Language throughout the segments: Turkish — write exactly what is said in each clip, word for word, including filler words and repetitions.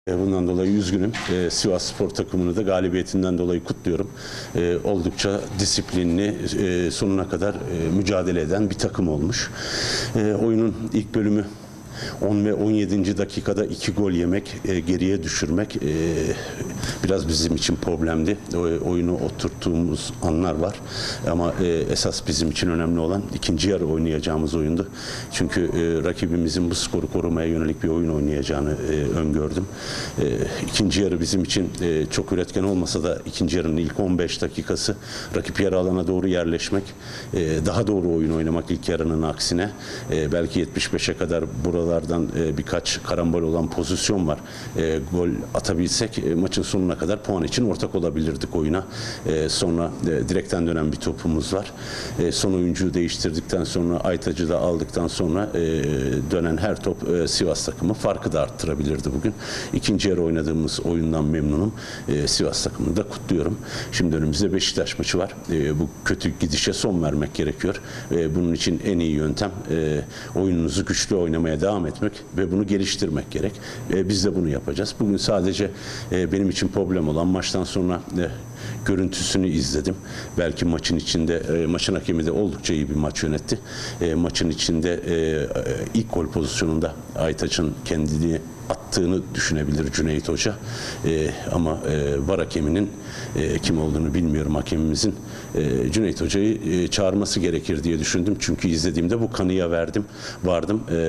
Bundan dolayı üzgünüm. Ee, Sivas Spor takımını da galibiyetinden dolayı kutluyorum. Ee, oldukça disiplinli, e, sonuna kadar e, mücadele eden bir takım olmuş. Ee, oyunun ilk bölümü on ve on yedinci dakikada iki gol yemek, e, geriye düşürmek e, biraz bizim için problemdi. O, oyunu oturttuğumuz anlar var. Ama e, esas bizim için önemli olan ikinci yarı oynayacağımız oyundu. Çünkü e, rakibimizin bu skoru korumaya yönelik bir oyun oynayacağını e, öngördüm. E, ikinci yarı bizim için e, çok üretken olmasa da ikinci yarının ilk on beş dakikası rakip yarı alana doğru yerleşmek, e, daha doğru oyun oynamak ilk yarının aksine. E, belki yetmiş beşe kadar burada e, birkaç karambol olan pozisyon var. E, gol atabilsek e, maçın sonuna kadar puan için ortak olabilirdik oyuna. E, sonra e, direkten dönen bir topumuz var. E, son oyuncuyu değiştirdikten sonra, Aytacı da aldıktan sonra e, dönen her top e, Sivas takımı farkı da arttırabilirdi bugün. İkinci yarı oynadığımız oyundan memnunum. E, Sivas takımını da kutluyorum. Şimdi önümüzde Beşiktaş maçı var. E, bu kötü gidişe son vermek gerekiyor. E, bunun için en iyi yöntem e, oyununuzu güçlü oynamaya devam etmek ve bunu geliştirmek gerek. E, biz de bunu yapacağız. Bugün sadece e, benim için problem olan maçtan sonra e, görüntüsünü izledim. Belki maçın içinde, e, maçın hakemi de oldukça iyi bir maç yönetti. E, maçın içinde e, e, ilk gol pozisyonunda Aytaç'ın kendini attığını düşünebilir Cüneyt Hoca. E, ama e, var hakeminin e, kim olduğunu bilmiyorum hakemimizin. E, Cüneyt Hoca'yı e, çağırması gerekir diye düşündüm. Çünkü izlediğimde bu kanıya verdim, vardım. E,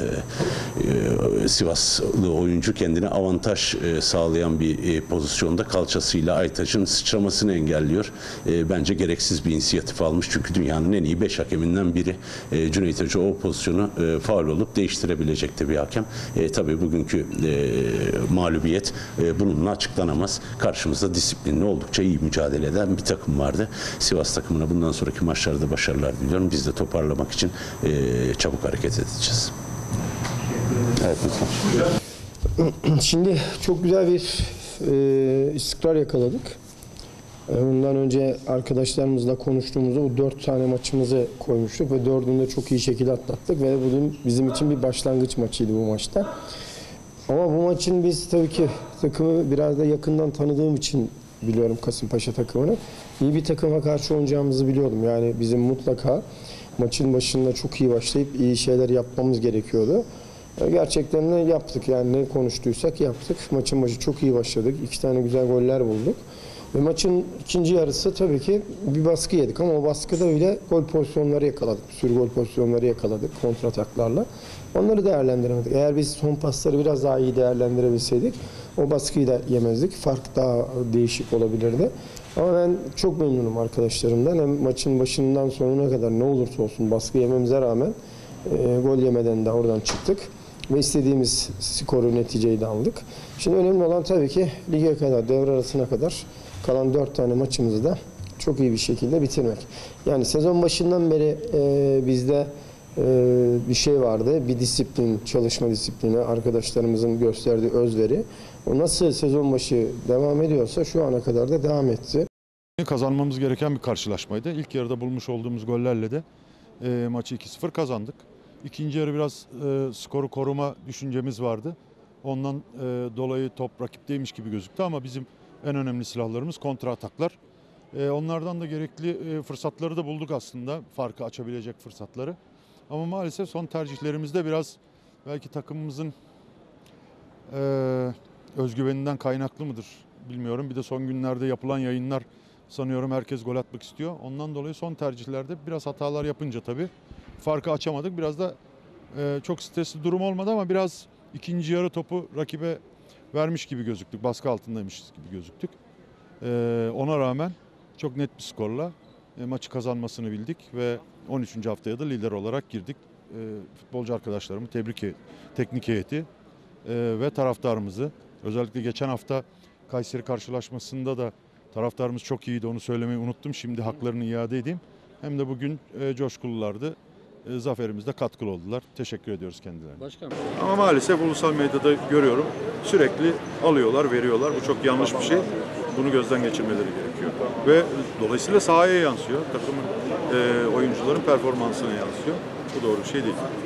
e, Sivaslı oyuncu kendine avantaj e, sağlayan bir e, pozisyonda kalçasıyla Aytaç'ın sıçramasını engelliyor. E, bence gereksiz bir inisiyatif almış. Çünkü dünyanın en iyi beş hakeminden biri. E, Cüneyt Hoca o pozisyonu e, faul olup değiştirebilecekti bir hakem. E, tabii bugünkü e, mağlubiyet e, bununla açıklanamaz. Karşımızda disiplinli, oldukça iyi mücadele eden bir takım vardı. Sivas takımına bundan sonraki maçlarda başarılar diliyorum. Biz de toparlamak için e, çabuk hareket edeceğiz. Evet, lütfen. Şimdi çok güzel bir e, istikrar yakaladık. Bundan önce arkadaşlarımızla konuştuğumuzda bu dört tane maçımızı koymuştuk ve dördünü de çok iyi şekilde atlattık ve bugün bizim için bir başlangıç maçıydı bu maçta. Ama bu maçın biz tabii ki takımı biraz da yakından tanıdığım için biliyorum, Kasımpaşa takımını. İyi bir takıma karşı oynayacağımızı biliyordum. Yani bizim mutlaka maçın başında çok iyi başlayıp iyi şeyler yapmamız gerekiyordu. Gerçekten de yaptık. Yani ne konuştuysak yaptık. Maçın başı çok iyi başladık. İki tane güzel goller bulduk. Ve maçın ikinci yarısı tabii ki bir baskı yedik ama o baskıda öyle gol pozisyonları yakaladık. Bir sürü gol pozisyonları yakaladık kontrataklarla. Onları değerlendiremedik. Eğer biz son pasları biraz daha iyi değerlendirebilseydik o baskıyı da yemezdik. Fark daha değişik olabilirdi. Ama ben çok memnunum arkadaşlarımdan. Hem maçın başından sonuna kadar ne olursa olsun baskı yememize rağmen e, gol yemeden de oradan çıktık. Ve istediğimiz skoru, neticeyi de aldık. Şimdi önemli olan tabii ki lige kadar, devre arasına kadar kalan dört tane maçımızı da çok iyi bir şekilde bitirmek. Yani sezon başından beri e, bizde e, bir şey vardı. Bir disiplin, çalışma disiplini, arkadaşlarımızın gösterdiği özveri. O nasıl sezon başı devam ediyorsa şu ana kadar da devam etti. Kazanmamız gereken bir karşılaşmaydı. İlk yarıda bulmuş olduğumuz gollerle de e, maçı iki sıfır kazandık. İkinci yarı biraz e, skoru koruma düşüncemiz vardı. Ondan e, dolayı top rakipteymiş gibi gözüktü ama bizim en önemli silahlarımız kontra ataklar. E, onlardan da gerekli e, fırsatları da bulduk aslında. Farkı açabilecek fırsatları. Ama maalesef son tercihlerimizde biraz belki takımımızın e, özgüveninden kaynaklı mıdır bilmiyorum. Bir de son günlerde yapılan yayınlar sanıyorum herkes gol atmak istiyor. Ondan dolayı son tercihlerde biraz hatalar yapınca tabii farkı açamadık. Biraz da e, çok stresli durum olmadı ama biraz ikinci yarı topu rakibe vermiş gibi gözüktük. Baskı altındaymışız gibi gözüktük. E, ona rağmen çok net bir skorla e, maçı kazanmasını bildik ve on üçüncü haftaya da lider olarak girdik. E, futbolcu arkadaşlarımı tebrik et, teknik heyeti e, ve taraftarımızı. Özellikle geçen hafta Kayseri karşılaşmasında da taraftarımız çok iyiydi, onu söylemeyi unuttum. Şimdi haklarını iade edeyim. Hem de bugün e, coşkululardı. E, zaferimizde katkılı oldular. Teşekkür ediyoruz kendilerine. Başkanım. Ama maalesef ulusal medyada görüyorum. Sürekli alıyorlar, veriyorlar. Bu çok yanlış bir şey. Bunu gözden geçirmeleri gerekiyor. Ve dolayısıyla sahaya yansıyor. Takımın, e, oyuncuların performansına yansıyor. Bu doğru bir şey değil.